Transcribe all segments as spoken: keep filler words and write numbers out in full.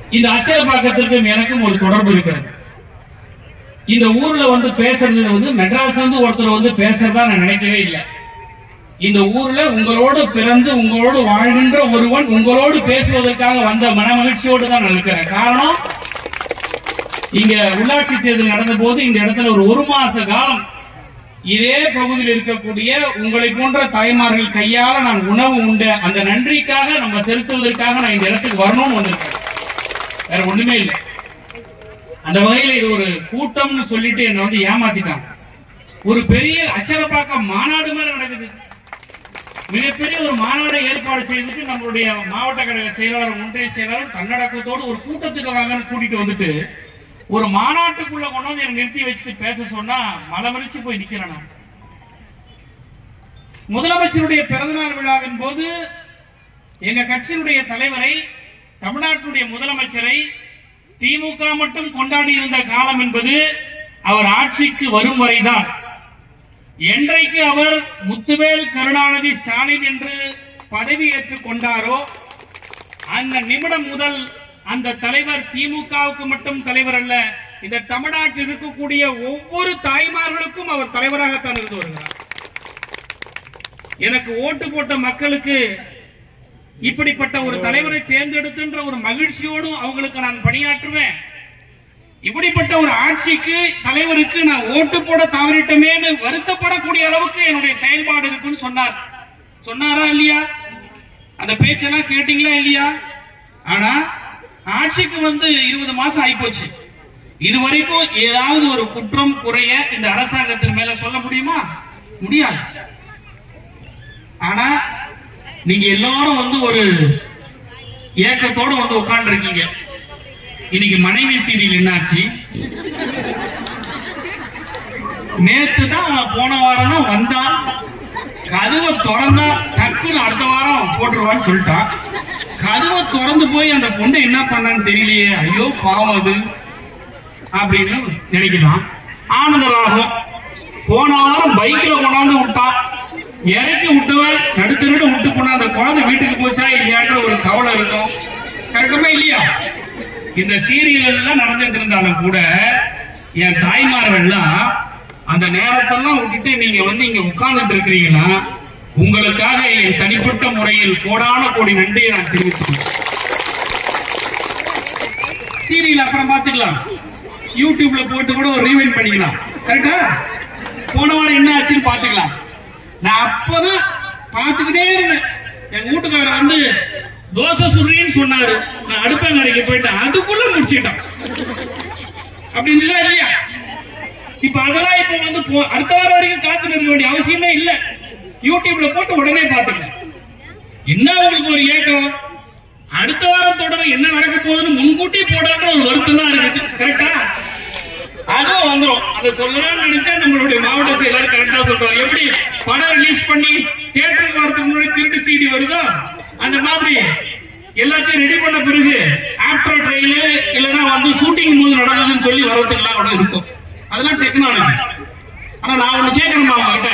இந்த அச்சரப்பாக்கத்திற்கும் எனக்கும் ஒரு தொடர்பு இருக்கிறது. இந்த ஊர்ல வந்து பேசுறது வந்து மெட்ராஸ்ல இருந்து ஒருத்தர் வந்து பேசுறதா நான் நினைக்கவே இல்லை. இந்த ஊர்ல உங்களோடு பிறந்து உங்களோடு வாழ்கின்ற ஒருவன் உங்களோடு பேசுவதற்காக வந்த மன மகிழ்ச்சியோடு தான் நான் இருக்கிறேன். காரணம், இங்க உள்ளாட்சி தேர்தல் நடந்த போது இந்த இடத்துல ஒரு ஒரு மாச காலம் இதே பகுதியில் இருக்கக்கூடிய உங்களை போன்ற தாய்மார்கள் கையால நான் உணவு உண்ட அந்த நன்றிக்காக நம்ம செலுத்துவதற்காக நான் இந்த இடத்துக்கு வரணும்னு வந்திருக்கேன். வேற ஒண்ணுமே இல்லை. அந்த வகையில் இது ஒரு கூட்டம்னு சொல்லிட்டு என்ன வந்து ஏமாத்திட்டாங்க. ஒரு பெரிய அச்சரப்பாக்க மாநாடு மாதிரி நடக்குது. மிகப்பெரிய ஒரு மாநாடை ஏற்பாடு செய்துட்டு நம்மளுடைய மாவட்ட கழக செயலாளர் ஒன்றிய செயலாளர் தன்னடக்கத்தோடு ஒரு கூட்டத்துக்கு வாங்கன்னு கூட்டிட்டு வந்துட்டு ஒரு மாநாட்டுக்குள்ள கொண்டு வந்து நிறுத்தி வச்சுட்டு பேச சொன்னா மலமரிச்சு போய் நிக்கிறேன். முதலமைச்சருடைய பிறந்தநாள் விழாவின் போது எங்க கட்சியினுடைய தலைவரை, தமிழ்நாட்டுடைய முதலமைச்சரை திமுக மட்டும் கொண்டாடி இருந்த காலம் என்பது அவர் ஆட்சிக்கு வரும் வரைதான். என்றைக்கு அவர் முத்துவேல் கருணாநிதி ஸ்டாலின் என்று பதவி ஏற்றுக் கொண்டாரோ அந்த நிமிடம் முதல் அந்த தலைவர் திமுகவுக்கு மட்டும் தலைவர் அல்ல, இந்த தமிழ்நாட்டில் இருக்கக்கூடிய ஒவ்வொரு தாய்மார்களுக்கும் அவர் தலைவராகத்தான் இருந்து வருகிறார். எனக்கு ஓட்டு போட்ட மக்களுக்கு இப்படிப்பட்ட ஒரு தலைவரை தேர்ந்தெடுத்துன்ற ஒரு மகிழ்ச்சியோடும் அவங்களுக்கு நான் பணியாற்றுவேன். இப்படிப்பட்ட ஒரு ஆட்சிக்கு தலைவருக்கு நான் ஓட்டு போட தவறிட்டமே வருத்தப்படக்கூடிய அளவுக்கு என்னுடைய செயல்பாடு இருக்குன்னு சொன்னார். சொன்னாரா இல்லையா? அந்த பேச்செல்லாம் கேட்டீங்களா இல்லையா? ஆனா ஆட்சிக்கு வந்து இருபது மாசம் ஆயிப்போச்சு. இதுவரைக்கும் ஏதாவது ஒரு குற்றம் குறைய இந்த அரசாங்கத்தின் மேல சொல்ல முடியுமா? முடியாது. ஆனா நீங்க எல்லாரும் வந்து ஒரு ஏக்கத்தோட வந்து உட்கார்ந்து இருக்கீங்க. இன்னைக்கு மனைவி சீரியல் என்னாச்சு? நேத்து தான் போன வாரம் தான் வந்தான், கதவை திறந்தா டக்குன்னு அடுத்த வாரம் போட்டுருவான்னு சொல்லிட்டான். கதவை திறந்து போய் அந்த பொண்ணை என்ன பண்ணான்னு தெரியலையே, ஐயோ பாவம் அது அப்படின்னு நினைக்கலாம். ஆனந்தராகும் போன வாரம் பைக்ல கொண்டாந்து விட்டான், இறக்கி விட்டவன் நடுத்தருட விட்டு போனா அந்த குழந்தை வீட்டுக்கு போச்சா இல்லையான்ற ஒரு கவலை இருக்கும். கரெக்டமா இல்லையா? இந்த சீரியல் எல்லாம் நடந்துட்டு இருந்தாலும் கூட என் தாய்மார்கள்லாம் அந்த நேரத்தெல்லாம் விட்டுட்டு நீங்க வந்து இங்க உட்கார்ந்துட்டு இருக்கிறீங்கன்னா உங்களுக்காக என் தனிப்பட்ட முறையில் கோடான கோடி நன்றியை நான் தெரிவிச்சுக்கிறேன். சீரியல் அப்புறம் பாத்துக்கலாம், யூடியூப்ல போட்டு கூட ஒரு ரீவைண்ட் பண்ணிக்கலாம். கரெக்டா? போன வாரம் என்ன ஆச்சுன்னு பாத்துக்கலாம். நான் அப்பதான் பாத்துக்கிட்டே இருந்தேன். எங்க வீட்டுக்காரர் வந்து தோசை சுடுறேன்னு சொன்னாரு. நான் அடுப்பங்கரைக்கு போயிட்டேன், அதுக்குள்ள முடிச்சுட்டான். அப்படின்னு இல்லையா? இப்ப அதெல்லாம் இப்ப வந்து அடுத்த வாரம் வரைக்கும் காத்து நிற்க வேண்டிய அவசியமே இல்லை. யூடியூப்ல போட்டு உடனே பாத்துக்கலாம். என்ன உங்களுக்கு ஒரு ஏக்கம்? அடுத்த வாரம் தொடர என்ன நடக்க போகுதுன்னு முன்கூட்டி போடாத ஒரு வருத்தம் தான் இருக்கு. கரெக்டா? அதுவும் வந்துடும். அதை சொல்லலாம்னு நினைச்சா நம்மளுடைய மாவட்ட செயலாளர் கரெக்டா சொல்றாங்க. எப்படி படம் ரிலீஸ் பண்ணி தியேட்டருக்கு வரதுக்கு முன்னாடி திருட்டு சீடி வருதோ அந்த மாதிரி எல்லாத்தையும் ரெடி பண்ண பிறகு ஆஃப்டர் ட்ரெயிலர் இல்லைன்னா வந்து ஷூட்டிங் போது நடந்ததுன்னு சொல்லி வரதுக்கெல்லாம் கூட இருக்கும். அதெல்லாம் டெக்னாலஜி. ஆனா நான் ஒண்ணு கேட்கணுமா அவங்ககிட்ட,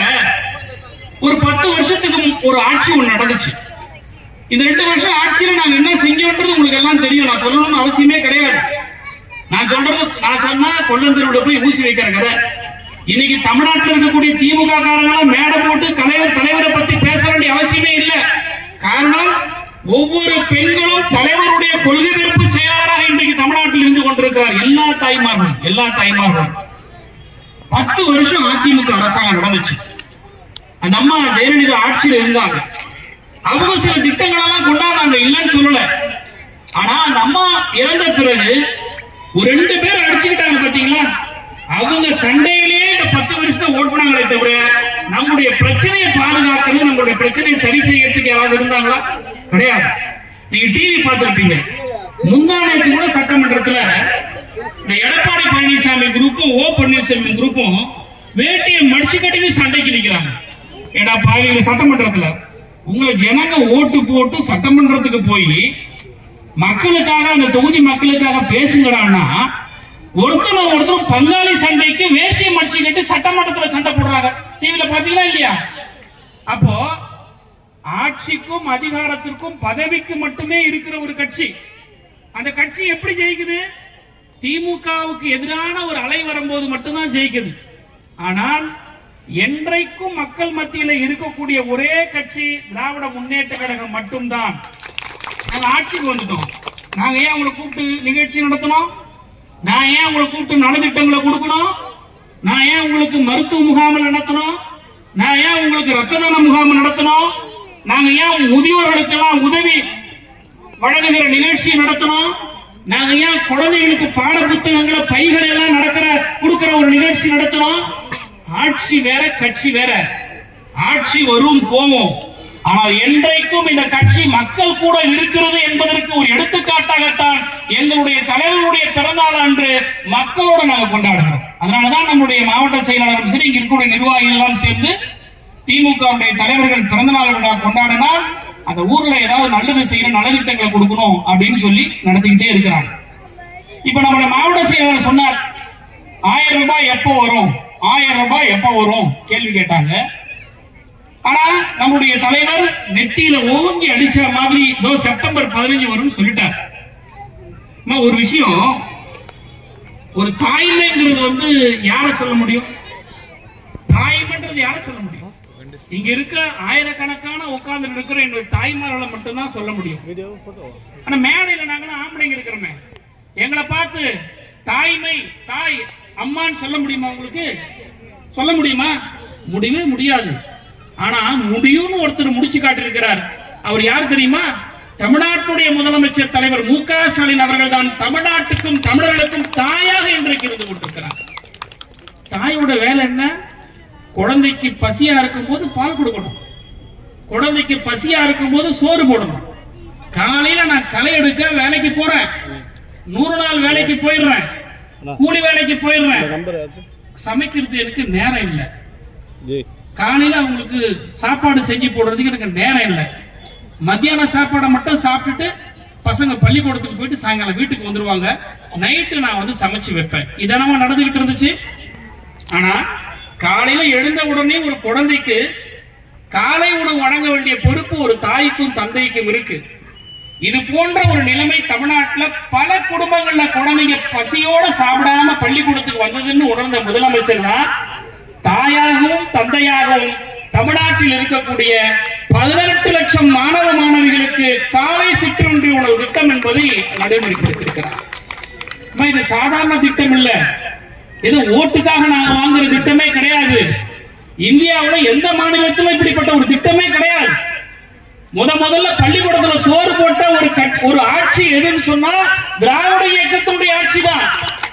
ஒரு பத்து வருஷத்துக்கு ஒரு ஆட்சி ஒண்ணு நடந்துச்சு. இந்த ரெண்டு வருஷம் ஆட்சியில நாங்க என்ன செஞ்சோன்றது உங்களுக்கு எல்லாம் தெரியும். நான் சொல்லணும்னு அவசியமே கிடையாது. நான் சொல்றது நான் சொன்னா கொல்லந்தரோட போய் ஊசி வைக்கிற கதை. இன்னைக்கு தமிழ்நாட்டில் இருக்கக்கூடிய திமுக காரங்களாம் மேடை போட்டு தலைவர் தலைவரை பத்தி பேச வேண்டிய அவசியமே இல்லை. காரணம், ஒவ்வொரு பெண்களும் தலைவருடைய கொள்கை வெறுப்பு செயலாளராக இன்றைக்கு தமிழ்நாட்டில் இருந்து கொண்டிருக்கிறார். எல்லா தாய்மார்களும் எல்லா தாய்மார்களும் பத்து வருஷம் அதிமுக அரசாங்கம் நடந்துச்சு. அந்த அம்மா ஜெயலலிதா ஆட்சியில் இருந்தாங்க. அவங்க சில திட்டங்கள் எல்லாம் கொண்டாடுறாங்க, இல்லைன்னு சொல்லல. ஆனா அந்த அம்மா இறந்த பிறகு ஒரு ரெண்டு பேர் அடிச்சுக்கிட்டாங்க பாத்தீங்களா? அவங்க சண்டையிலேயே இந்த பத்து வருஷத்தை ஓட்டுனாங்களே தவிர நம்முடைய பிரச்சனையை பாதுகாக்கிறது, நம்மளுடைய பிரச்சனையை சரி செய்யறதுக்கு யாராவது இருந்தாங்களா? கிடையாது. நீங்க டிவி பார்த்திருப்பீங்க. முந்தானத்து கூட சட்டமன்றத்துல இந்த எடப்பாடி பழனிசாமி குரூப்பும் ஓ பன்னீர்செல்வம் குரூப்பும் வேட்டியை மடிச்சு கட்டி சண்டைக்கு நிக்கிறாங்க. ஏடா பாவீங்க, சட்டமன்றத்துல உங்களை ஜனங்க ஓட்டு போட்டு சட்டமன்றத்துக்கு போய் மக்களுக்காக, அந்த தொகுதி மக்களுக்காக பேசுங்கடான்னா ஒருத்தர் ஒருத்தர் பங்காளி சண்டைக்கு வேஷ்டியை மடிச்சு கட்டி சட்டமன்றத்துல சண்டை போடுறாங்க. டிவில பாத்தீங்களா இல்லையா? அப்போ ஆட்சிக்கும் அதிகாரத்திற்கும் பதவிக்கு மட்டுமே இருக்கிற ஒரு கட்சி அந்த கட்சி எப்படி ஜெயிக்குது? திமுகவுக்கு எதிரான ஒரு அலை வரும்போது மட்டும்தான் ஜெயிக்குது. ஆனால் என்றைக்கும் மக்கள் மத்தியில் இருக்கக்கூடிய ஒரே கட்சி திராவிட முன்னேற்ற கழகம் மட்டும்தான். நாங்க ஆட்சிக்கு வந்துட்டோம். நாங்க ஏன் உங்களை கூப்பிட்டு நிகழ்ச்சி நடத்தணும்? நான் ஏன் உங்களை கூப்பிட்டு நலத்திட்டங்களை கொடுக்கணும்? நான் ஏன் உங்களுக்கு மருத்துவ முகாம் நடத்தணும்? நான் ஏன் உங்களுக்கு ரத்த தான முகாம் நடத்தணும்? நாங்க ஏன் முதியோர்களுக்கெல்லாம் உதவி வழங்குகிற நிகழ்ச்சி நடத்தணும்? நாங்க ஏன் குழந்தைகளுக்கு பாட புத்தகங்களை பைகள் எல்லாம் நடக்கிற கொடுக்கிற ஒரு நிகழ்ச்சி நடத்தணும்? ஆட்சி வேற, கட்சி வேற. ஆட்சி வரும் போவோம். ஆனால் என்றைக்கும் இந்த கட்சி மக்கள் கூட இருக்கிறது என்பதற்கு ஒரு எடுத்துக்காட்டாகத்தான் எங்களுடைய தலைவருடைய பிறந்தநாள் அன்று மக்களோட நாங்கள் கொண்டாடுகிறோம். அதனாலதான் நம்முடைய மாவட்ட செயலாளரும் சரி, இங்க இருக்கக்கூடிய நிர்வாகிகள் எல்லாம் சேர்ந்து திமுக தலைவர்கள் பிறந்தநாள் விழா கொண்டாடினால் அந்த ஊர்ல ஏதாவது நல்லது செய்யணும், நலத்திட்டங்களை கொடுக்கணும் அப்படின்னு சொல்லி நடத்திக்கிட்டே இருக்கிறாங்க. இப்ப நம்முடைய மாவட்ட செயலாளர் சொன்னார், ஆயிரம் ரூபாய் எப்போ வரும், ஆயிரம் ரூபாய் எப்போ வரும் கேள்வி கேட்டாங்க. ஆனா நம்முடைய தலைவர் நெத்தியில ஓங்கி அடிச்ச மாதிரி இதோ செப்டம்பர் பதினஞ்சு வரும் சொல்லிட்டார். ஒரு விஷயம், ஒரு தாய்மைங்கிறது வந்து யார சொல்ல முடியும்? தாய்மைன்றது யார சொல்ல முடியும்? இங்க இருக்க ஆயிரக்கணக்கான உட்கார்ந்து இருக்கிற என்னுடைய தாய்மார்களை மட்டும்தான் சொல்ல முடியும். ஆனா மேடையில நாங்களும் ஆம்பளைங்க இருக்கிறோமே, எங்களை பார்த்து தாய்மை, தாய், அம்மான்னு சொல்ல முடியுமா? உங்களுக்கு சொல்ல முடியுமா? முடியவே முடியாது. ஆனா முடியும்னு ஒருத்தர் முடிச்சு காட்டியிருக்கிறார். அவர் யார் தெரியுமா? தமிழ்நாட்டுடைய முதலமைச்சர் தலைவர் மு க ஸ்டாலின் அவர்கள் தான் தமிழ்நாட்டுக்கும் தமிழர்களுக்கும் தாயாக இன்றைக்கு இருந்து கொண்டிருக்கிறார். தாயோட வேலை என்ன? குழந்தைக்கு பசியா இருக்கும் போது பால் கொடுக்கணும், குழந்தைக்கு பசியா இருக்கும் போது சோறு போடணும். காலையில நான் களை எடுக்க வேலைக்கு போறேன், நூறு நாள் வேலைக்கு போயிடுறேன், கூலி வேலைக்கு போயிடுறேன், சமைக்கிறது எனக்கு நேரம் இல்லை. காலையில அவங்களுக்கு சாப்பாடு செஞ்சு போடுறதுக்கு எனக்கு நேரம் இல்லை. மத்தியான சாப்பாடை மட்டும் சாப்பிட்டுட்டு பசங்க பள்ளிக்கூடத்துக்கு போயிட்டு சாயங்காலம் வீட்டுக்கு வந்துருவாங்க. நைட்டு நான் வந்து சமைச்சு வைப்பேன். இதெல்லாம் நடந்துகிட்டு இருந்துச்சு. ஆனா காலையில எழுந்த உடனே ஒரு குழந்தைக்கு காலை உணவு வழங்க வேண்டிய பொறுப்பு ஒரு தாய்க்கும் தந்தைக்கும் இருக்கு. இது போன்ற ஒரு நிலைமை தமிழ்நாட்டில் பல குடும்பங்கள்ல குழந்தைங்க பசியோட சாப்பிடாம பள்ளிக்கூடத்துக்கு வந்ததுன்னு உணர்ந்த முதலமைச்சர் தான் தாயாகவும் தந்தையாகவும் தமிழ்நாட்டில் இருக்கக்கூடிய பதினெட்டு லட்சம் மாணவ மாணவிகளுக்கு காலை சிற்றுண்டி உணவு திட்டம் என்பதை நடைமுறைப்படுத்தியிருக்கிறார். இது சாதாரண திட்டம் இல்ல, இது ஓட்டுக்காக நாங்க வாங்குற திட்டமே கிடையாது. இந்தியாவில் எந்த மாநிலத்திலும் இப்படிப்பட்ட ஒரு திட்டமே கிடையாது. முத முதல்ல பள்ளிக்கூடத்துல சோறு போட்ட ஒரு ஒரு ஆட்சி எதுன்னு சொன்னா திராவிட இயக்கத்தினுடைய ஆட்சி தான்.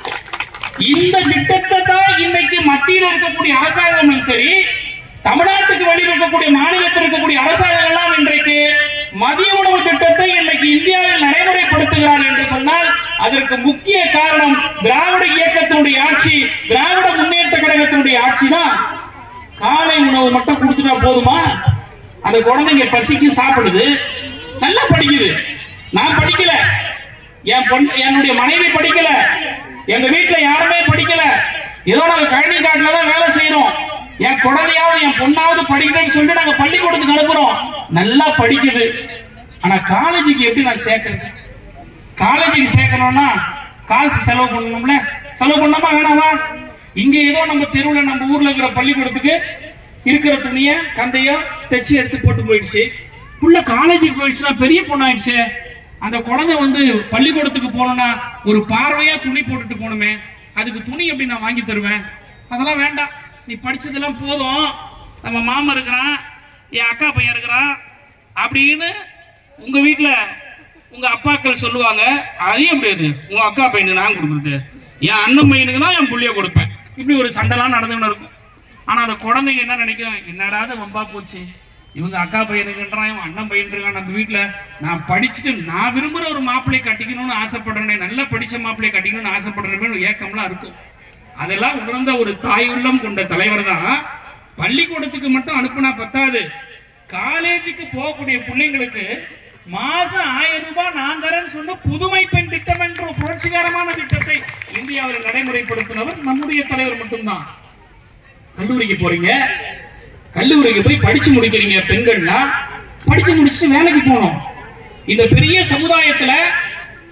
இந்த திட்டத்தை தான் இன்னைக்கு மத்தியில் இருக்கக்கூடிய அரசாங்கமும் சரி, தமிழ்நாட்டுக்கு வெளியில் இருக்கக்கூடிய மாநிலத்தில் இருக்கக்கூடிய அரசாங்கம் எல்லாம் இன்றைக்கு மதிய உணவு திட்டத்தை இன்னைக்கு இந்தியாவில் நடைமுறைப்படுத்துகிறார் என்று சொன்னால் அதற்கு முக்கிய காரணம் திராவிட இயக்கத்தினுடைய ஆட்சி, திராவிட முன்னேற்ற கழகத்தினுடைய ஆட்சி தான். காலை உணவு மட்டும் கொடுத்துட்டா போதுமா? அந்த குழந்தைங்க பசிக்கு சாப்பிடுது, நல்லா படிக்குது. நான் படிக்கல, என் பொண்ணு என்னுடைய மனைவி படிக்கல, எங்க வீட்டுல யாருமே படிக்கல, ஏதோ நாங்க கழனி காட்டுல தான் வேலை செய்யறோம். என் குழந்தையாவது என் பொண்ணாவது படிக்கணும்னு சொல்லிட்டு நாங்க பள்ளிக்கூடத்துக்கு அனுப்புறோம், நல்லா படிக்குது. ஆனா காலேஜுக்கு எப்படி நான் சேர்க்கறது? காலேஜுக்கு சேர்க்கணும்னா காசு செலவு பண்ணணும்ல, செலவு பண்ணாமா வேணாமா? இங்க ஏதோ நம்ம தெருவில் நம்ம ஊர்ல இருக்கிற பள்ளிக்கூடத்துக்கு இருக்கிற துணிய கந்தையோ தைச்சு எடுத்து போட்டு போயிடுச்சு. புள்ள காலேஜுக்கு போயிடுச்சுன்னா பெரிய பொண்ணாயிடுச்சு. அந்த குழந்தை வந்து பள்ளிக்கூடத்துக்கு போனோம்னா ஒரு பார்வையா துணி போட்டுட்டு போகணுமே, அதுக்கு துணி எப்படி நான் வாங்கி தருவேன்? அதெல்லாம் வேண்டாம், நீ படிச்சதெல்லாம் போதும், நம்ம மாமா இருக்கிறான், என் அக்கா பையன் இருக்கிறான் அப்படின்னு உங்க வீட்டுல உங்க அப்பாக்கள் சொல்லுவாங்க. அதையும் முடியாது, உங்க அக்கா பையனுக்கு நான் கொடுக்குறது, என் அண்ணன் பையனுக்கு தான் என் புள்ளிய கொடுப்பேன். இப்படி ஒரு சண்டைலாம் நடந்துன்னு இருக்கும். ஆனா அந்த குழந்தைங்க என்ன நினைக்கும், என்னடாத வம்பா போச்சு, இவங்க அக்கா பையனுக்குன்றான், இவன் அண்ணன் பையன் இருக்கான், நம்ம வீட்டுல நான் படிச்சுட்டு நான் விரும்புற ஒரு மாப்பிள்ளையை கட்டிக்கணும்னு ஆசைப்படுறேன், நல்லா படிச்ச மாப்பிள்ளையை கட்டிக்கணும்னு ஆசைப்படுறேன்னு ஒரு ஏக்கம்லாம் இருக்கும். அதெல்லாம் உணர்ந்த ஒரு தாய் உள்ளம் கொண்ட தலைவர் தான் பள்ளிக்கூடத்துக்கு மட்டும் அனுப்புனா பத்தாது, காலேஜுக்கு போகக்கூடிய பிள்ளைங்களுக்கு மாசம் ஆயிரம் ரூபாய் நான் தரேன்னு சொன்ன புதுமை பெண் திட்டம் என்ற ஒரு புரட்சிகரமான திட்டத்தை இந்தியாவில் நடைமுறைப்படுத்தினவர் நம்முடைய தலைவர் மட்டும்தான். கல்லூரிக்கு போறீங்க, கல்லூரிக்கு போய் படிச்சு முடிக்கிறீங்க, பெண்கள்னா படிச்சு முடிச்சுட்டு வேலைக்கு போகணும். இந்த பெரிய சமுதாயத்துல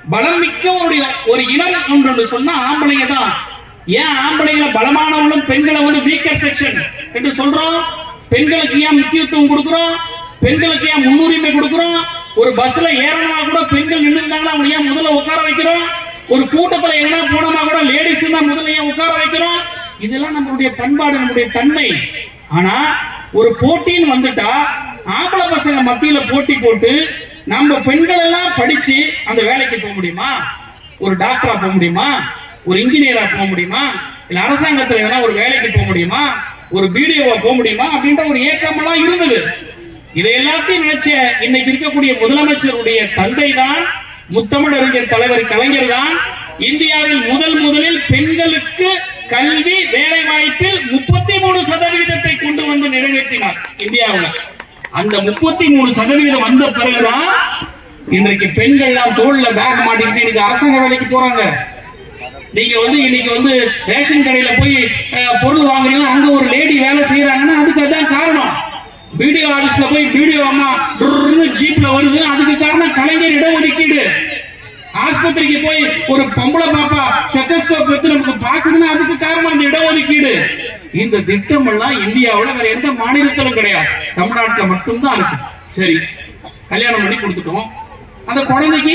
பலம் மிக்க ஒரு இனம் ஒன்று சொன்னா ஆம்பளைங்க தான். ஏன் ஆம்பளைங்களை பலமானவங்களும் பெண்களை வந்து வீக்கர் செக்ஷன் என்று சொல்றோம்? பெண்களுக்கு ஏன் முக்கியத்துவம் கொடுக்கிறோம்? பெண்களுக்கு ஏன் முன்னுரிமை கொடுக்கிறோம்? ஒரு பஸ்ல ஏறனா கூட பெண்கள் நின்று இருந்தாங்கன்னா அவங்க ஏன் முதல்ல உட்கார வைக்கிறோம்? ஒரு கூட்டத்துல எங்கன்னா போனோமா கூட லேடிஸ் தான் முதல்ல ஏன் உட்கார வைக்கிறோம்? இதெல்லாம் நம்மளுடைய பண்பாடு, நம்முடைய தன்மை. ஆனா ஒரு போட்டின்னு வந்துட்டா ஆம்பளை பசங்க மத்தியில போட்டி போட்டு நம்ம பெண்கள் எல்லாம் படிச்சு அந்த வேலைக்கு போக முடியுமா? ஒரு டாக்டரா போக முடியுமா? ஒரு இன்ஜினியரா போக முடியுமா? இல்ல அரசாங்கத்துல எதனா ஒரு வேலைக்கு போக முடியுமா? ஒரு பிடிஓவா போக முடியுமா? அப்படின்ற ஒரு ஏக்கம் எல்லாம் இருந்தது. இதை எல்லாத்தையும் நினைச்ச இன்னைக்கு இருக்கக்கூடிய முதலமைச்சருடைய தந்தை தான், முத்தமிழறிஞர் தலைவர் கலைஞர் தான் இந்தியாவில் முதல் முதலில் பெண்களுக்கு கல்வி வேலை வாய்ப்பில் முப்பத்தி மூணு சதவீதத்தை கொண்டு வந்து நிறைவேற்றினார் இந்தியாவில். அந்த முப்பத்தி மூணு சதவீதம் வந்த பிறகுதான் இன்றைக்கு பெண்கள் எல்லாம் தோல்ல பேக் மாட்டிக்கிட்டு இன்னைக்கு அரசாங்க வேலைக்கு போறாங்க. நீங்க வந்து இன்னைக்கு வந்து ரேஷன் கடையில போய் பொருள் வாங்குறீங்க, அங்க ஒரு லேடி வேலை செய்யறாங்கன்னா அதுக்கு அதான் காரணம். பிடிஓ ஆபீஸ்ல போய் பிடிஓ அம்மா ஜீப்ல வருது, அதுக்கு காரணம் கலைஞர் இடஒதுக்கீடு. ஆஸ்பத்திரிக்கு போய் ஒரு பொம்பளை பாப்பா ஸ்டெத்தோஸ்கோப் வச்சு நமக்கு பாக்குதுன்னா அதுக்கு காரணம் அந்த இடஒதுக்கீடு. இந்த திட்டம் எல்லாம் இந்தியாவில் வேற எந்த மாநிலத்திலும் கிடையாது, தமிழ்நாட்டில் மட்டும்தான் இருக்கு. சரி, கல்யாணம் பண்ணி கொடுத்துட்டோம். அந்த குழந்தைக்கு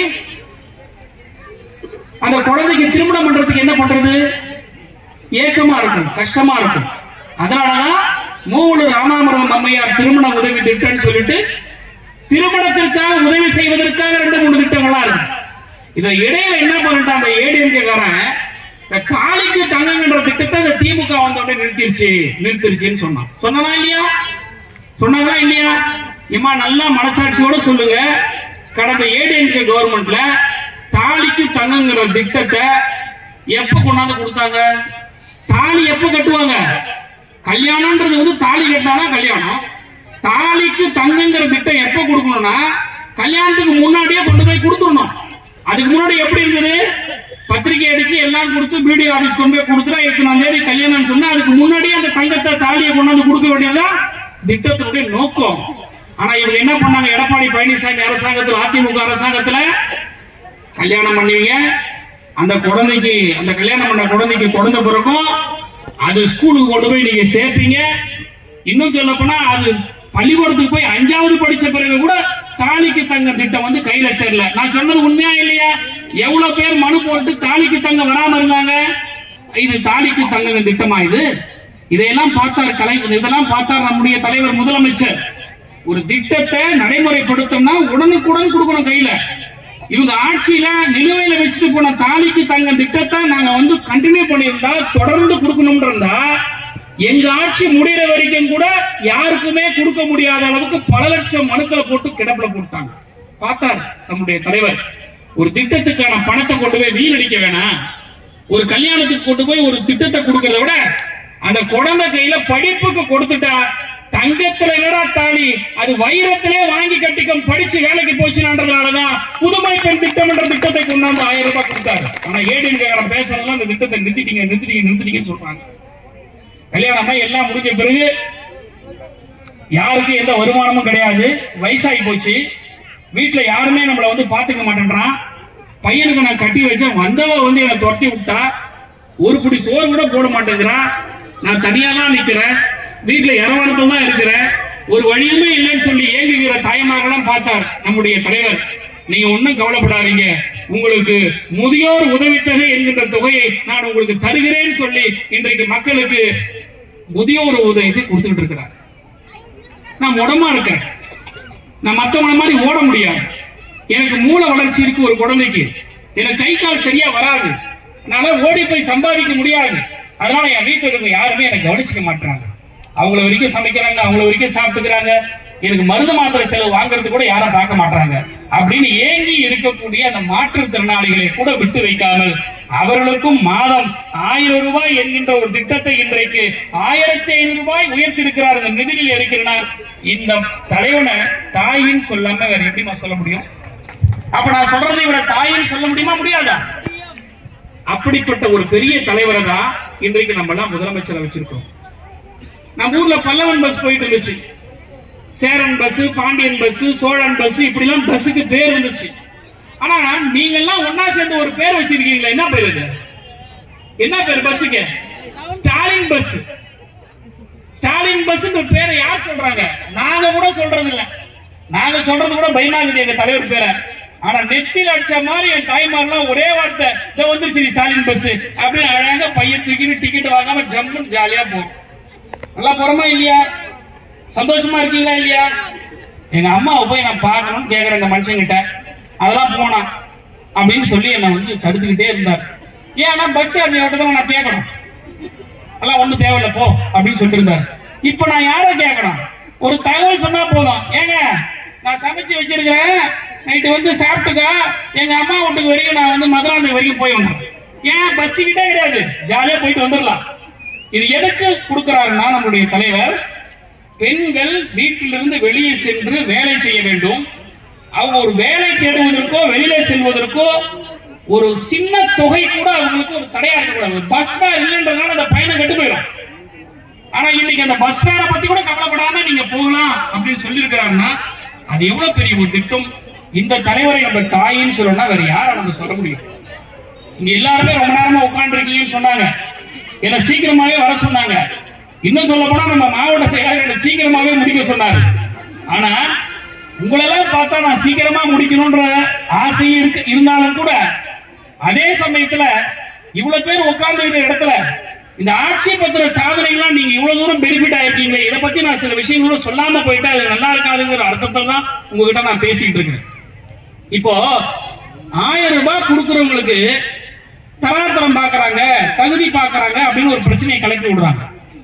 அந்த குழந்தைக்கு திருமணம் பண்றதுக்கு என்ன பண்றது? ஏக்கமா இருக்கும், கஷ்டமா இருக்கும். அதனாலதான் மூவலூர் ராமாமிர்தம் அம்மையார் திருமண உதவி திட்டம் சொல்லிட்டு திருமணத்திற்காக உதவி செய்வதற்காக ரெண்டு மூணு திட்டங்களா இருக்கு. இதை இடையில என்ன பண்ணிட்டான் அந்த ஏடிஎம்கே காரன், தாலிக்கு தங்கங்கன்ற திட்டத்தை அந்த திமுக வந்தோட நிறுத்திருச்சு நிறுத்திருச்சுன்னு சொன்னான். சொன்னா இல்லையா? சொன்னாங்களா இல்லையா? இம்மா நல்லா மனசாட்சியோட சொல்லுங்க, கடந்த ஏடிஎம்கே கவர்மெண்ட்ல தாலிக்கு தங்கங்கிற திட்டத்தை எப்ப கொண்டாந்து கொடுத்தாங்க? தாலி எப்ப கட்டுவாங்க? கல்யாணம்ன்றது வந்து தாலி கட்டினாதான் கல்யாணம். தாலிக்கு தங்கங்கிற திட்டம் எப்ப கொடுக்கணும்னா கல்யாணத்துக்கு முன்னாடியே கொண்டு போய் கொடுத்துடணும். அதுக்கு முன்னாடி எப்படி இருந்தது? பத்திரிகை அடிச்சு எல்லாம் கொடுத்து பிடிஓ ஆபீஸ் கொண்டு போய் கொடுத்துட்டா எத்தனாம் தேதி கல்யாணம் சொன்னா அதுக்கு முன்னாடியே அந்த தங்கத்தை தாலியை கொண்டாந்து கொடுக்க வேண்டியதுதான் திட்டத்தினுடைய நோக்கம். ஆனா இவங்க என்ன பண்ணாங்க? எடப்பாடி பழனிசாமி அரசாங்கத்தில், அதிமுக அரசாங்கத்துல கல்யாணம் பண்ணுவீங்க, அந்த குழந்தைக்கு அந்த கல்யாணம் பண்ண குழந்தைக்கு குழந்தை பிறக்கும், அது ஸ்கூலுக்கு கொண்டு போய் நீங்க சேர்ப்பீங்க. இன்னும் சொல்ல போனா அது பள்ளிக்கூடத்துக்கு போய் அஞ்சாவது படிச்ச பிறகு கூட தாலிக்கு தங்க திட்டம் வந்து கையில சேரல. நான் சொன்னது உண்மையா இல்லையா? எவ்வளவு பேர் மனு போட்டு தாலிக்கு தங்க வராம இருந்தாங்க. இது தாலிக்கு தங்க திட்டமா? இது இதையெல்லாம் பார்த்தார் கலை, இதெல்லாம் பார்த்தார் நம்முடைய தலைவர் முதலமைச்சர். ஒரு திட்டத்தை நடைமுறைப்படுத்தோம்னா உடனுக்குடன் கொடுக்கணும் கையில. இவங்க ஆட்சியில நிலுவையில வச்சுட்டு போன தாலிக்கு தங்க திட்டத்தை நாங்க வந்து கண்டினியூ பண்ணியிருந்தா, தொடர்ந்து கொடுக்கணும் இருந்தா, எங்க ஆட்சி முடிகிற வரைக்கும் கூட யாருக்குமே கொடுக்க முடியாத அளவுக்கு பல லட்சம் மனுக்களை போட்டு கிடப்புல போட்டாங்க. பார்த்தார் நம்முடைய தலைவர். ஒரு திட்டத்துக்கான பணத்தை கொண்டு போய் வீணடிக்க வேணாம். ஒரு கல்யாணத்துக்கு கொண்டு போய் ஒரு திட்டத்தை கொடுக்கறத விட அந்த குழந்தை கையில படிப்புக்கு கொடுத்துட்டா, தங்கத்துல என்னடா தாலி, அது வைரத்திலே வாங்கி கட்டிக்கும், படிச்சு வேலைக்கு போச்சுனான்றதுனாலதான் புதுமை பெண் திட்டம் என்ற திட்டத்தை கொண்டாந்து ஆயிரம் ரூபாய் கொடுத்தாரு. ஆனா ஏடிஎம்கே பேசுறதெல்லாம் அந்த திட்டத்தை நிறுத்திட்டீங்க நிறுத்திட்டீங்க நிறுத்திட்டீங்கன்னு சொல்றாங்க. கல்யாணம் எல்லாம் முடிஞ்ச பிறகு யாருக்கு எந்த வருமானமும் கிடையாது, வயசாகி போச்சு, வீட்டுல யாருமே நம்மள வந்து பாத்துக்க மாட்டேன்றான். பையனுக்கு நான் கட்டி வச்சேன், வந்தவ வந்து என்னை துரத்தி விட்டா, ஒரு புடி சோறு கூட போட மாட்டேங்கிறான், நான் தனியா தான் நிக்கிறேன், வீட்டுல இரவானத்தில் தான் இருக்கிறேன், ஒரு வழியுமே இல்லைன்னு சொல்லி ஏங்குகிற தாய்மார்கள்லாம் பார்த்தார் நம்முடைய தலைவர். நீங்க ஒன்னும் கவலைப்படாதீங்க, உங்களுக்கு முதியோர் உதவித்தொகை என்கின்ற தொகையை நான் உங்களுக்கு தருகிறேன்னு சொல்லி இன்றைக்கு மக்களுக்கு முதியோர் உதவியை கொடுத்துட்டு இருக்கிறார். நான் உடம்பா இருக்கேன், நான் மற்றவங்கள மாதிரி ஓட முடியாது, எனக்கு மூளை வளர்ச்சி இருக்கு, ஒரு குழந்தைக்கு எனக்கு கை கால் சரியா வராது, அதனால ஓடி போய் சம்பாதிக்க முடியாது. அதனால என் வீட்டில் இருக்க யாருமே எனக்கு கவனிச்சுக்க மாட்டாங்க. அவங்கள வரைக்கும் சமைக்கிறாங்க, அவங்கள வரைக்கும் சாப்பிட்டுக்கிறாங்க, எனக்கு மருந்து மாத்திரை செலவு வாங்குறது கூட யாரும் பார்க்க மாட்டாங்க அப்படின்னு ஏங்கி இருக்கக்கூடிய அந்த மாற்றுத்திறனாளிகளை கூட விட்டு வைக்காமல் அவர்களுக்கும் மாதம் ஆயிரம் ரூபாய் என்கின்ற ஒரு திட்டத்தை இன்றைக்கு ஆயிரத்தி ஐநூறு ரூபாய் உயர்த்தி இருக்கிறார். இந்த நிதியில் இருக்கிறார். இந்த தலைவனை தாயின்னு சொல்லாம வேற எப்படிமா சொல்ல முடியும்? அப்ப நான் சொல்றதை இவரை தாயின்னு சொல்ல முடியுமா? முடியாதா? அப்படிப்பட்ட ஒரு பெரிய தலைவரை தான் இன்றைக்கு நம்ம எல்லாம் முதலமைச்சரை வச்சிருக்கோம். நம்ம ஊர்ல பல்லவன் பஸ் போயிட்டு இருந்துச்சு, Cheran bus, Pandian bus, Cholan bus, இப்படி எல்லாம் பஸ்ஸுக்கு பேர் இருந்துச்சு. ஆனா நீங்க எல்லாம் ஒன்னா சேர்ந்து ஒரு பேர் வச்சிருக்கீங்களா? என்ன பேர் இது? என்ன பேர் பஸ்ஸுக்கு? ஸ்டாலின் பஸ். ஸ்டாலின் பஸ் பேரை யார் சொல்றாங்க? நாங்க கூட சொல்றது இல்ல. நாங்க சொல்றது கூட பயமாகுது எங்க தலைவர் பேரை. ஆனா நெத்தில அடிச்ச மாதிரி என் தாய்மாரெல்லாம் ஒரே வார்த்தை, இதை வந்துருச்சு ஸ்டாலின் பஸ் அப்படின்னு அழகாக பையன் தூக்கிட்டு டிக்கெட் வாங்காம ஜம்முன்னு ஜாலியா போறோம். நல்லா போறோமா இல்லையா? சந்தோஷமா இருக்கீங்களா இல்லையா? எங்க அம்மாவை போய் நான் பார்க்கணும்னு கேட்கிறேன் இந்த மனுஷங்கிட்ட. அதெல்லாம் போனா அப்படின்னு சொல்லி என்ன வந்து தடுத்துக்கிட்டே இருந்தார். ஏன்னா பஸ் சார்ஜ் தான் நான் கேட்கணும், எல்லாம் ஒண்ணு தேவையில்ல போ அப்படின்னு சொல்லிட்டு இருந்தார். இப்ப நான் யார கேட்கணும்? ஒரு தகவல் சொன்னா போதும், ஏங்க நான் சமைச்சு வச்சிருக்கிறேன், நைட்டு வந்து சாப்பிட்டுக்கா, எங்க அம்மா வீட்டுக்கு வரைக்கும் நான் வந்து மதுராந்தகம் வரைக்கும் போய் வந்துடுறேன். ஏன் பஸ் டிக்கெட்டே கிடையாது, ஜாலியா போயிட்டு வந்துடலாம். இது எதுக்கு கொடுக்கிறாருன்னா நம்முடைய தலைவர் பெண்கள் வீட்டிலிருந்து வெளியே சென்று வேலை செய்ய வேண்டும். அவங்க ஒரு வேலை தேடுவதற்கோ வெளியில செல்வதற்கோ ஒரு சின்ன தொகை கூட அவங்களுக்கு ஒரு தடையா இருக்கக்கூடாது. பஸ் ஃபேர் இல்லைன்றதுனால அந்த பயணம் கெட்டு போயிடும். ஆனா இன்னைக்கு அந்த பஸ் ஃபேரை பத்தி கூட கவலைப்படாம நீங்க போகலாம் அப்படின்னு சொல்லி இருக்கிறாருன்னா அது எவ்வளவு பெரிய ஒரு திட்டம். இந்த தலைவரை நம்ம தாயின்னு சொல்லணும்னா வேற யாரை நம்ம சொல்ல முடியும்? இங்க எல்லாருமே ரொம்ப நேரமா உட்கார்ந்து இருக்கீங்கன்னு சொன்னாங்க, என்ன சீக்கிரமாவே வர சொன்னாங்க. இன்னும் சொல்ல போனா நம்ம மாவட்ட செயலாளர் சீக்கிரமாவே முடிக்க சொன்னாரு. ஆனா உங்களெல்லாம் பார்த்தா நான் சீக்கிரமா முடிக்கணும்ன்ற ஆசை இருக்கு இருந்தாலும் கூட அதே சமயத்துல இவ்வளவு பேர் உட்கார்ந்து இடத்துல இந்த ஆட்சி பத்திர சாதனைகள்லாம் நீங்க இவ்வளவு தூரம் பெனிஃபிட் ஆயிருக்கீங்க. இதை பத்தி நான் சில விஷயங்களும் சொல்லாம போயிட்டா அது நல்லா இருக்காதுங்கிற அர்த்தத்தில் தான் உங்ககிட்ட நான் பேசிட்டு இருக்கேன். இப்போ ஆயிரம் ரூபாய் கொடுக்கறவங்களுக்கு தராதரம் பாக்குறாங்க, தகுதி பாக்குறாங்க அப்படின்னு ஒரு பிரச்சனையை கலக்கி விடுறாங்க.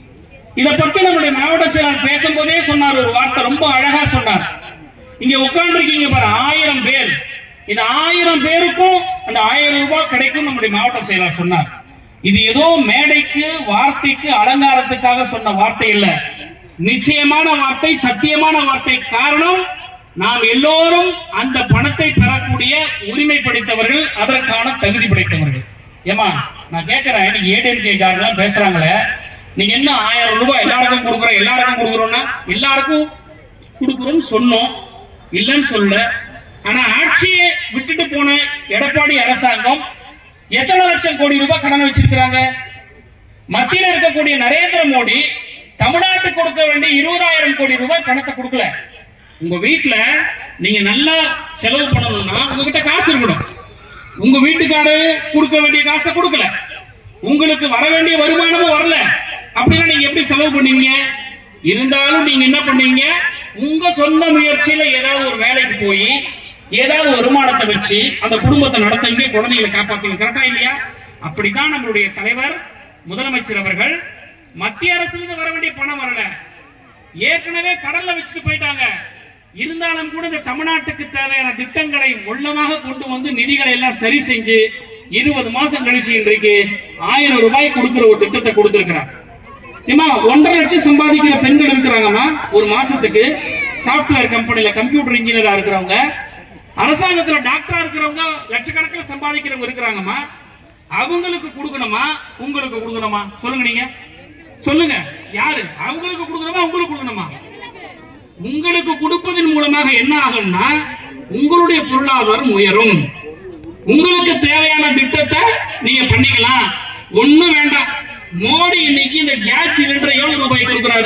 இதை பத்தி நம்முடைய மாவட்ட செயலாளர் பேசும்போதே சொன்னார், ஒரு வார்த்தை ரொம்ப அழகா சொன்னார். இங்க உட்கார்ந்து இருக்கீங்க பாரு ஆயிரம் பேர், இந்த ஆயிரம் பேருக்கும் அந்த ஆயிரம் ரூபாய் கிடைக்கும் நம்முடைய மாவட்ட செயலாளர் சொன்னார். இது ஏதோ மேடைக்கு வார்த்தைக்கு அலங்காரத்துக்காக சொன்ன வார்த்தை இல்ல, நிச்சயமான வார்த்தை, சத்தியமான வார்த்தை. காரணம் நாம் எல்லோரும் அந்த பணத்தை பெறக்கூடிய உரிமை படைத்தவர்கள், அதற்கான தகுதி படைத்தவர்கள். ஏமா நான் கேட்கிறேன், நீங்க ஏடிஎம்கே காரங்க பேசுறாங்களே, நீங்க என்ன ஆயிரம் ரூபாய் எல்லாருக்கும் கொடுக்குறோம் எல்லாருக்கும் கொடுக்குறோம்னா எல்லாருக்கும் கொடுக்குறோம்னு சொன்னோம், இல்லைன்னு சொல்ல. ஆனா ஆட்சியை விட்டுட்டு போன எடப்பாடி அரசாங்கம் எத்தனை லட்சம் கோடி ரூபாய் கடன் வச்சிருக்கிறாங்க? மத்தியில் இருக்கக்கூடிய நரேந்திர மோடி தமிழ்நாட்டுக்கு கொடுக்க வேண்டிய இருபதாயிரம் கோடி ரூபாய் பணத்தை கொடுக்கல. உங்க வீட்டுல நீங்க நல்லா செலவு பண்ணணும்னா உங்ககிட்ட காசு இருக்கணும். உங்க வீட்டுக்காரு கொடுக்க வேண்டிய காசை கொடுக்கல, உங்களுக்கு வர வேண்டிய வருமானமும் வரல. அப்படின்னா நீங்க எப்படி செலவு பண்ணுவீங்க? இருந்தாலும் நீங்க என்ன பண்ணுவீங்க? உங்க சொந்த முயற்சியில ஏதாவது ஒரு வேலைக்கு போய் ஏதாவது வருமானத்தை வச்சு அந்த குடும்பத்தை நடத்துவீங்க, குழந்தைகளை காப்பாற்றுவீங்க. கரெக்டா இல்லையா? அப்படித்தான் நம்மளுடைய தலைவர் முதலமைச்சர் அவர்கள் மத்திய அரசிலிருந்து வர வேண்டிய பணம் வரல, ஏற்கனவே கடல்ல வச்சுட்டு போயிட்டாங்க. இருந்தாலும் கூட இந்த தமிழ்நாட்டுக்கு தேவையான திட்டங்களை உள்ளமாக கொண்டு வந்து நிதிகளை எல்லாம் சரி செஞ்சு இருபது மாசம் கழிச்சு இன்றைக்கு ஆயிரம் ரூபாய் கொடுக்கிற ஒரு திட்டத்தை கொடுத்திருக்கிறார். ஒன்றரை லட்சம் சம்பாதிக்கிற பெண்கள் இருக்கிறாங்கம்மா ஒரு மாசத்துக்கு. சாப்ட்வேர் கம்பெனில கம்ப்யூட்டர் இன்ஜினியரா இருக்கிறவங்க, அரசாங்கத்துல டாக்டரா இருக்கிறவங்க, லட்சக்கணக்கில் சம்பாதிக்கிறவங்க இருக்கிறாங்கம்மா. அவங்களுக்கு கொடுக்கணுமா உங்களுக்கு கொடுக்கணுமா? சொல்லுங்க, நீங்க சொல்லுங்க. யாரு அவங்களுக்கு கொடுக்கணுமா உங்களுக்கு கொடுக்கணுமா? உங்களுக்கு கொடுப்பதன் மூலமாக என்ன ஆகும்னா உங்களுடைய பொருளாதாரம் உயரும், உங்களுக்கு தேவையான திட்டத்தை நீங்க பண்ணிக்கலாம். ஒண்ணும் வேண்டாம். மோடி இன்னைக்கு இந்த கேஸ் சிலிண்டர் எவ்வளவு ரூபாய் கொடுக்கிறாரு?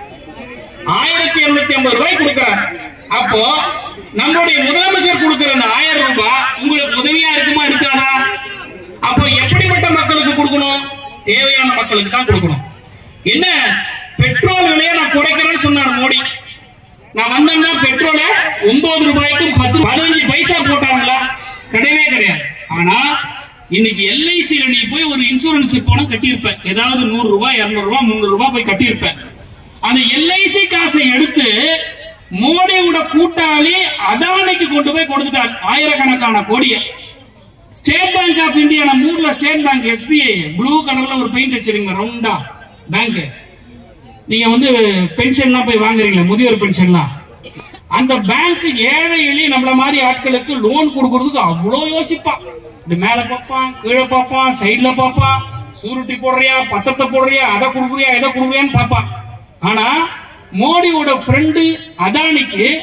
ஆயிரத்தி இருநூத்தி ஐம்பது ரூபாய் கொடுக்கிறார். அப்போ நம்மளுடைய முதலமைச்சர் கொடுக்கிற அந்த ஆயிரம் ரூபாய் உங்களுக்கு உதவியா இருக்குமா இருக்காதா? அப்போ எப்படிப்பட்ட மக்களுக்கு கொடுக்கணும்? தேவையான மக்களுக்கு தான் கொடுக்கணும். என்ன பெட்ரோல் விலையை நான் குறைக்கிறேன்னு சொன்னார் மோடி. நான் வந்தேன்னா பெட்ரோல ஒன்பது ரூபாய்க்கும் பத்து பதினஞ்சு பைசா போட்டாங்களா? கிடையவே கிடையாது. ஆனா இன்னைக்கு எல்ஐசியில நீ போய் ஒரு இன்சூரன்ஸ் பணம் கட்டியிருப்பேன், ஏதாவது நூறு ரூபாய் இருநூறு ரூபாய் முன்னூறு ரூபாய் போய் கட்டியிருப்பேன். அந்த எல்ஐசி காசை எடுத்து மோடியோட கூட்டாளி அதானிக்கு கொண்டு போய் கொடுத்துட்டார் ஆயிரக்கணக்கான கோடியை. ஸ்டேட் பேங்க் ஆஃப் இந்தியா நம்ம ஊர்ல ஸ்டேட் பேங்க் எஸ்பிஐ ப்ளூ கலர்ல ஒரு பெயிண்ட் வச்சிருக்கீங்க ரவுண்டா பேங்க். நீங்க வந்து பென்ஷன்லாம் போய் வாங்குறீங்களா, முதியோர் பென்ஷன்லாம், அந்த பேங்க் ஏழை எளிய நம்மள மாதிரி ஆட்களுக்கு லோன் கொடுக்கறதுக்கு அவ்வளவு யோசிப்பான். இந்த மேல பார்ப்பான், கீழே பார்ப்பான், சைட்ல பார்ப்பான், சூருட்டி போடுறியா, பத்தத்தை போடுறியா, அதை கொடுக்குறியா, எதை கொடுக்குறியான்னு பார்ப்பான். ஆனா மோடியோட ஃப்ரெண்டு அதானிக்கு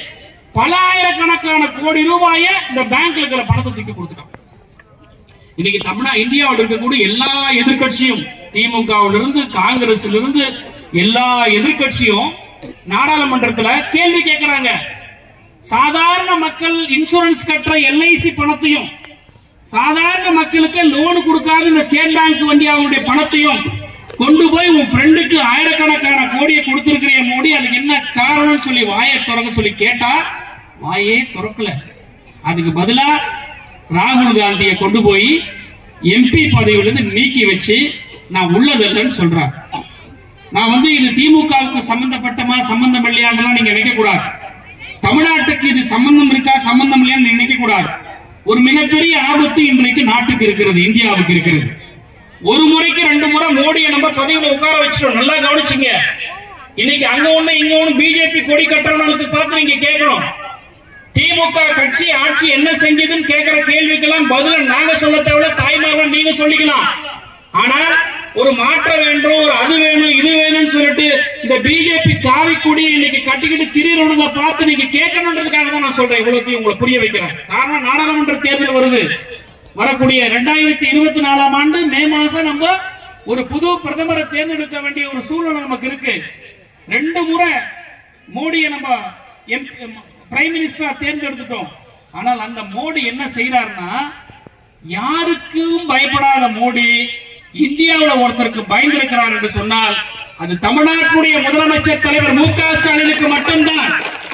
பல ஆயிரக்கணக்கான கோடி ரூபாயை இந்த பேங்க்ல இருக்கிற பணத்தை தூக்கி கொடுத்துட்டான். இன்னைக்கு தமிழ்நா இந்தியாவில் இருக்கக்கூடிய எல்லா எதிர்கட்சியும், திமுகவிலிருந்து காங்கிரஸ்ல இருந்து எல்லா எதிர்கட்சியும் நாடாளுமன்றத்தில் கேள்வி கேட்கிறாங்க. சாதாரண மக்கள் இன்சூரன்ஸ் கட்டுற எல்ஐசி பணத்தையும், சாதாரண மக்களுக்கு லோன் கொடுக்காத இந்த ஸ்டேட் பேங்க் வண்டி அவங்களுடைய பணத்தையும் கொண்டு போய் உன் ஃப்ரெண்டுக்கு ஆயிரக்கணக்கான கோடியை கொடுத்திருக்கிற மோடி, அதுக்கு என்ன காரணம் சொல்லி வாயை திறக்க சொல்லி கேட்டா வாயே திறக்கல. அதுக்கு பதிலா ராகுல் காந்தியை கொண்டு போய் எம்பி பதவியிலிருந்து நீக்கி வச்சு நான் உள்ளதில்லைன்னு சொல்றார். நான் வந்து இது திமுகவுக்கு சம்பந்தப்பட்டமா சம்பந்தம் இல்லையான்னு நீங்க நினைக்க கூடாது. தமிழ்நாட்டுக்கு இது சம்பந்தம் இருக்கா சம்பந்தம் இல்லையான்னு நினைக்க கூடாது. ஒரு மிகப்பெரிய ஆபத்து இன்றைக்கு நாட்டுக்கு இருக்கிறது, இந்தியாவுக்கு இருக்கிறது. ஒரு முறைக்கு ரெண்டு முறை மோடியை நம்ம பதவியில உட்கார வச்சிட்டோம். நல்லா கவனிச்சுங்க. இன்னைக்கு அங்க ஒண்ணு இங்க ஒண்ணு பிஜேபி கொடி கட்டுறவங்களுக்கு பார்த்து நீங்க கேட்கணும், திமுக கட்சி ஆட்சி என்ன செஞ்சதுன்னு கேட்கிற கேள்விக்கெல்லாம் பதில நாங்க சொல்ல தேவையில்ல, தாய்மார்கள் நீங்க சொல்லிக்கலாம். ஆனா ஒரு மாற்றம் வேண்டும், ஒரு அது வேணும் இது வேணும்னு சொல்லிட்டு இந்த பிஜேபி காவி கொடி இன்னைக்கு கட்டிக்கிட்டு திடீர்னு பார்த்து நீங்க கேட்கணுன்றதுக்காக தான் நான் சொல்றேன். இவ்வளவு உங்களை புரிய வைக்கிறேன். காரணம், நாடாளுமன்ற தேர்தல் வருது. வரக்கூடிய இரண்டாயிரத்தி இருபத்தி நாலாம் ஆண்டு மே மாசம் நம்ம ஒரு புது பிரதமரை தேர்ந்தெடுக்க வேண்டிய ஒரு சூழ்நிலை நமக்கு இருக்கு. ரெண்டு முறை மோடியை நம்ம பிரைம் மினிஸ்டரா தேர்ந்தெடுத்துட்டோம். ஆனால் அந்த மோடி என்ன செய்யறாருன்னா, யாருக்கும் பயப்படாத மோடி இந்தியாவில் ஒருத்தருக்கு பயந்திருக்கிறார் என்று சொன்னால் அது தமிழ்நாட்டுடைய முதலமைச்சர் தலைவர் மு க ஸ்டாலினுக்கு மட்டும்தான்.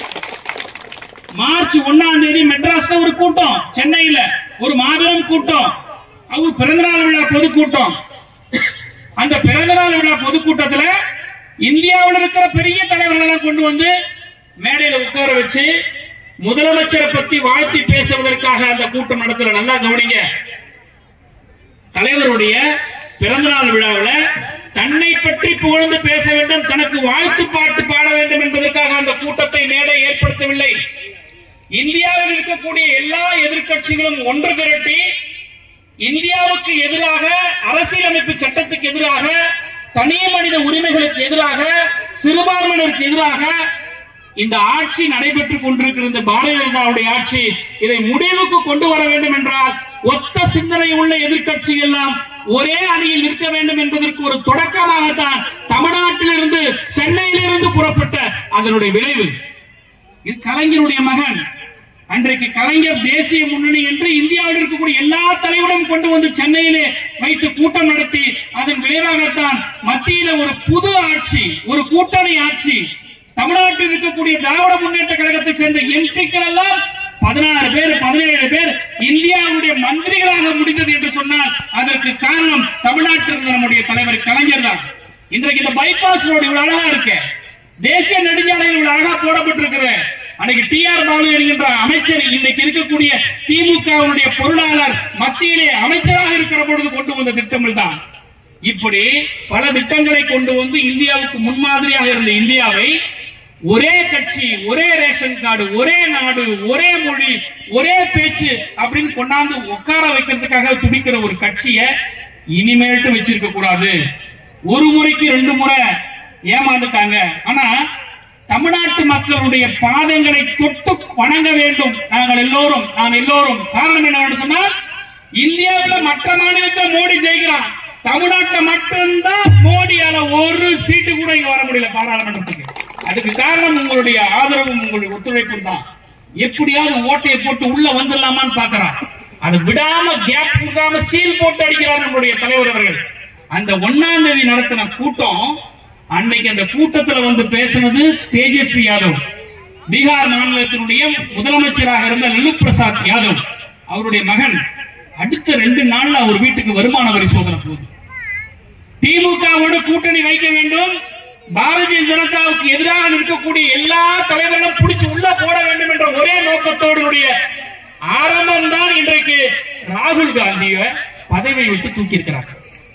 மார்ச் ஒன்னாம் தேதி மெட்ராஸ்ல ஒரு கூட்டம், சென்னையில ஒரு மாபெரும் கூட்டம், அவர் பிறந்தநாள் விழா பொதுக்கூட்டம். அந்த பிறந்தநாள் விழா பொதுக்கூட்டத்தில் இந்தியாவில் இருக்கிற பெரிய தலைவர்கள் கொண்டு வந்து மேடையில் உட்கார வச்சு முதலமைச்சரை பத்தி வாழ்த்தி பேசுவதற்காக அந்த கூட்டம் நடத்துற. நல்லா கவனிங்க. தலைவருடைய பிறந்தநாள் விழாவில் தன்னை பற்றி புகழ்ந்து பேச வேண்டும், தனக்கு வாழ்த்து பாட்டு பாட வேண்டும் என்பதற்காக அந்த கூட்டத்தை மேடை ஏற்படுத்தவில்லை. இந்தியாவில் இருக்கக்கூடிய எல்லா எதிர்கட்சிகளும் ஒன்று திரட்டி இந்தியாவுக்கு எதிராக, அரசியலமைப்பு சட்டத்துக்கு எதிராக, தனி மனித உரிமைகளுக்கு எதிராக, சிறுபான்மையினருக்கு எதிராக இந்த ஆட்சி நடைபெற்றுக் கொண்டிருக்கிற இந்த பாரதிய ஜனதாவுடைய ஆட்சி, இதை முடிவுக்கு கொண்டு வர வேண்டும் என்றால் ஒத்த சிந்தனை உள்ள எதிர்கட்சி எல்லாம் ஒரே அணியில் நிற்க வேண்டும் என்பதற்கு ஒரு தொடக்கமாகத்தான் தமிழ்நாட்டிலிருந்து, சென்னையிலிருந்து புறப்பட்ட அதனுடைய விளைவு. இது கலைஞருடைய மகன். அன்றைக்கு கலைஞர் தேசிய முன்னணி என்று இந்தியாவில் இருக்கக்கூடிய எல்லா தலைவரும் கொண்டு வந்து சென்னையிலே வைத்து கூட்டம் நடத்தி அதன் விளைவாகத்தான் மத்தியில ஒரு புது ஆட்சி, ஒரு கூட்டணி ஆட்சி. தமிழ்நாட்டில் இருக்கக்கூடிய திராவிட முன்னேற்ற கழகத்தை சேர்ந்த எம்பிக்கள் எல்லாம் பதினாறு பேர் பதினேழு பேர் இந்தியாவுடைய மந்திரிகளாக முடிந்தது என்று சொன்னால் அதற்கு காரணம் தமிழ்நாட்டில் நம்முடைய தலைவர் கலைஞர் தான். இன்றைக்கு இந்த பைபாஸ் ரோடு இவ்வளவு அழகா இருக்கு, தேசிய நெடுஞ்சாலையில் இவ்வளவு அழகா போடப்பட்டிருக்கிற, அன்னைக்கு டி ஆர் பாலு என்கின்ற அமைச்சர் இன்னைக்கு இருக்கக்கூடிய திமுகவுடைய பொருளாளர் மத்தியிலே அமைச்சராக இருக்கிற பொழுது கொண்டு வந்த திட்டங்கள் தான். இப்படி பல திட்டங்களை கொண்டு வந்து இந்தியாவுக்கு முன்மாதிரியாக இருந்த இந்தியாவை ஒரே கட்சி, ஒரே ரேஷன் கார்டு, ஒரே நாடு, ஒரே மொழி, ஒரே பேச்சு அப்படின்னு கொண்டாந்து உட்கார வைக்கிறதுக்காக துடிக்கிற ஒரு கட்சியை இனிமேட்டு வச்சிருக்க கூடாது. ஒரு முறைக்கு ரெண்டு முறை ஏமாந்துட்டாங்க. ஆனா தமிழ்நாட்டு மக்களுடைய பாதங்களை தொட்டு வணங்க வேண்டும் நாங்கள் எல்லோரும், நாம் எல்லோரும். காரணம் என்னவென்று சொன்னால், இந்தியாவில் மற்ற மாநிலத்தில் மோடி ஜெயிக்கிறான், தமிழ்நாட்டில் மட்டும்தான் மோடியால ஒரு சீட்டு கூட இங்க வர முடியல பாராளுமன்றத்துக்கு. அதுக்கு காரணம் உங்களுடைய ஆதரவும் உங்களுடைய ஒத்துழைப்பும் தான். எப்படியாவது ஓட்டையை போட்டு உள்ள வந்துடலாமான்னு பாக்குறான், அது விடாம கேப் கொடுக்காம சீல் போட்டு அடிக்கிறார் நம்முடைய தலைவர் அவர்கள். அந்த ஒன்னாம் தேதி நடத்தின கூட்டம், அன்னைக்கு அந்த கூட்டத்தில் வந்து பேசினது தேஜஸ்வி யாதவ், பீகார் மாநிலத்தினுடைய முதலமைச்சராக இருந்த லல்லு பிரசாத் யாதவ், அவருடைய மகன். அடுத்த ரெண்டு நாள்ல அவர் வீட்டுக்கு வருமான வரி சோதனை போகுது. திமுகவோடு கூட்டணி வைக்க வேண்டும், பாரதிய ஜனதாவுக்கு எதிராக நிற்கக்கூடிய எல்லா தலைவர்களும் பிடிச்சு உள்ள போட வேண்டும் என்ற ஒரே நோக்கத்தோடு ஆரம்பம் தான் இன்றைக்கு ராகுல் காந்தியை பதவியை விட்டு தூக்கி இருக்கிறார்.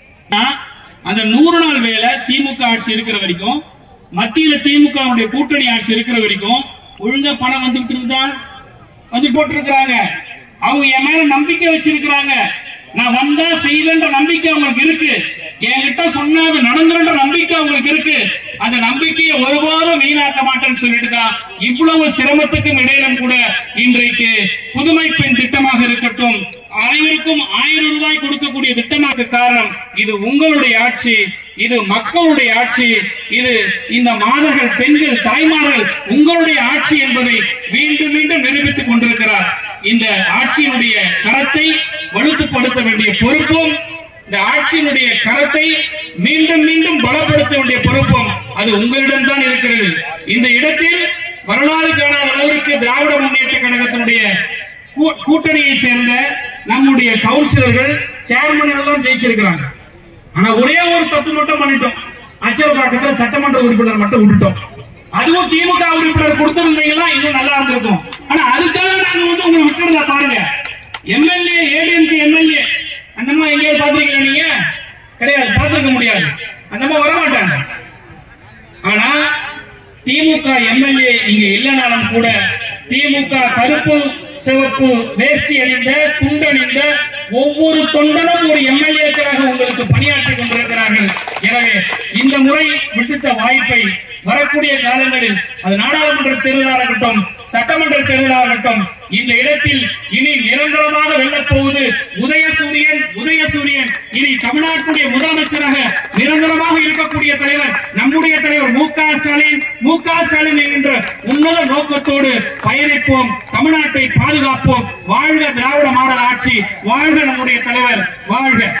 அந்த நூறு நாள் வேலை திமுக ஆட்சி இருக்கிற வரைக்கும், மத்தியில திமுக கூட்டணி ஆட்சி இருக்கிற வரைக்கும் ஒழுங்கா பணம் வந்துட்டு இருந்தா வந்து போட்டிருக்கிறாங்க. அவங்க என் மேல நம்பிக்கை வச்சிருக்கிறாங்க. நான் வந்தா செய்யலன்ற நம்பிக்கை அவங்களுக்கு இருக்கு. என்கிட்ட சொன்னா அது நடந்துன்ற நம்பிக்கை உங்களுக்கு இருக்கு. அந்த நம்பிக்கையை ஒருபோதும் வீணாக்க மாட்டேன்னு சொல்லிட்டு தான் இவ்வளவு சிரமத்துக்கும் இடையிலும் கூட இன்றைக்கு புதுமை பெண் திட்டமாக இருக்கட்டும், அனைவருக்கும் ஆயிரம் ரூபாய் கொடுக்கக்கூடிய திட்டமாக காரணம் இது உங்களுடைய ஆட்சி, இது மக்களுடைய ஆட்சி, இது இந்த மாதர்கள் பெண்கள் தாய்மார்கள் உங்களுடைய ஆட்சி என்பதை மீண்டும் மீண்டும் நிரூபித்துக் கொண்டிருக்கிறார். இந்த ஆட்சியினுடைய கரத்தை வலுப்படுத்த வேண்டிய பொறுப்பும், இந்த ஆட்சியினுடைய கரத்தை மீண்டும் மீண்டும் பலப்படுத்த வேண்டிய பொறுப்பும் அது உங்களிடம் தான் இருக்கிறது. இந்த இடத்தில் வரலாறு காணாத அளவிற்கு திராவிட முன்னேற்ற கழகத்தினுடைய கூட்டணியை சேர்ந்த நம்முடைய கவுன்சிலர்கள் சேர்மன் எல்லாம் ஜெயிச்சிருக்கிறாங்க. ஆனா ஒரே ஒரு தப்பு மட்டும் பண்ணிட்டோம், அச்சரப்பாக்கத்தில் சட்டமன்ற உறுப்பினர் மட்டும் விட்டுட்டோம். அதுவும் திமுக உறுப்பினர் கொடுத்திருந்தீங்கன்னா இன்னும் நல்லா இருந்திருக்கும். ஆனா அதுக்காக நாங்க வந்து உங்களை விட்டுறத பாருங்க. எம்எல்ஏ ஏடிஎம்கே எம்எல்ஏ அந்த மாதிரி எங்கேயாவது பாத்திருக்கீங்க? நீங்க கிடையாது, பார்த்திருக்க முடியாது. அந்த மாதிரி வரமாட்டாங்க. ஆனா திமுக எம்எல்ஏ இங்க இல்லைனாலும் கூட திமுக கருப்பு சிவப்பு வேஷ்டி அணிந்த துண்டணிந்த ஒவ்வொரு தொண்டனும் ஒரு எம்எல்ஏக்களாக உங்களுக்கு பணியாற்றிக் கொண்டிருக்கிறார்கள். எனவே இந்த முறை விட்டுட்ட வாய்ப்பை வரக்கூடிய காலங்களில் அது நாடாளுமன்ற தேர்தலாக இருக்கட்டும், சட்டமன்ற தேர்தலாக இருக்கட்டும், இந்த இடத்தில் இனி நிரந்தரமாக வெல்லப் போவது உதயசூரியன். உதயசூரியன் இனி தமிழ்நாட்டுடைய முதலமைச்சராக நிரந்தரமாக இருக்கக்கூடிய தலைவர் நம்முடைய தலைவர் மு க ஸ்டாலின். மு க ஸ்டாலின் என்ற உன்னத நோக்கத்தோடு பயணிப்போம், தமிழ்நாட்டை பாதுகாப்போம். வாழ்க திராவிட மாடல் ஆட்சி, வாழ்க நம்முடைய தலைவர், வாழ்க.